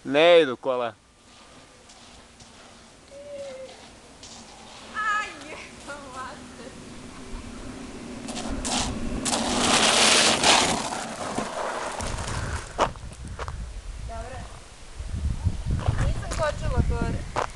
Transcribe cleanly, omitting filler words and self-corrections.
Ne idu kola. Aj, mate. Dobro. Nisam kočila gore.